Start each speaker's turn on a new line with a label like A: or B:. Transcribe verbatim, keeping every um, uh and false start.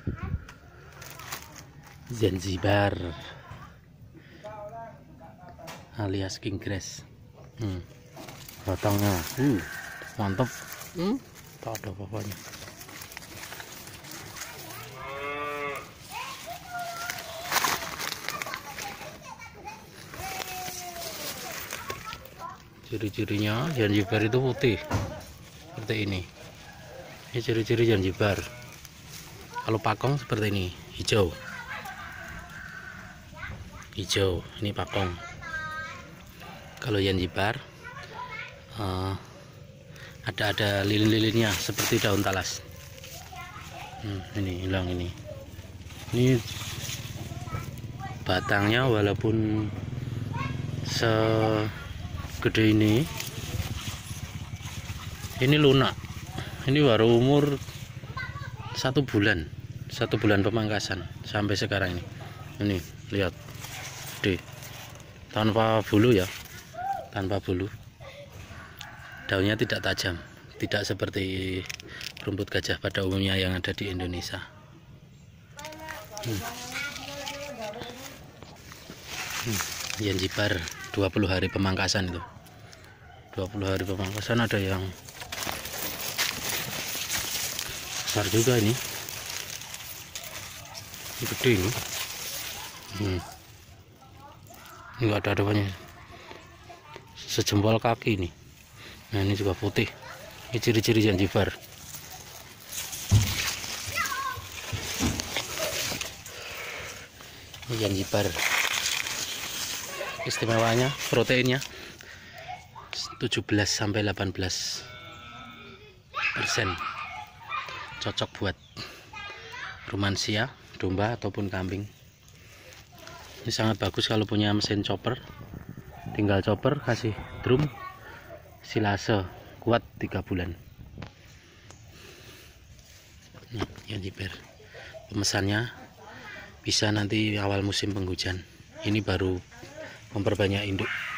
A: Zanzibar alias king grass. hmm. Batangnya uh, mantap. hmm. Tak ada apa-apanya. Ciri-cirinya Zanzibar itu putih seperti ini. Ini ciri-ciri Zanzibar. Kalau pakong seperti ini, hijau. Hijau, ini pakong. Kalau Zanzibar uh, ada ada lilin-lilinnya seperti daun talas. Hmm, ini hilang ini. Ini batangnya walaupun segede ini, ini lunak. Ini baru umur satu bulan, satu bulan pemangkasan sampai sekarang ini. Ini lihat, deh, tanpa bulu ya, tanpa bulu. Daunnya tidak tajam, tidak seperti rumput gajah pada umumnya yang ada di Indonesia. Hmm. Hmm. Zanzibar dua puluh hari pemangkasan itu. dua puluh hari pemangkasan ada yang besar juga ini. Ini gede ini. Hmm. Ini enggak ada adanya. Sejempol kaki ini. Nah, ini juga putih. Ini ciri-ciri Zanzibar. Ini Zanzibar. Istimewanya proteinnya tujuh belas sampai delapan belas persen. Cocok buat rumansia, domba ataupun kambing. Ini sangat bagus kalau punya mesin chopper. Tinggal chopper, kasih drum, silase, kuat tiga bulan. Nah, Zanzibar. Pemesannya bisa nanti awal musim penghujan. Ini baru memperbanyak induk.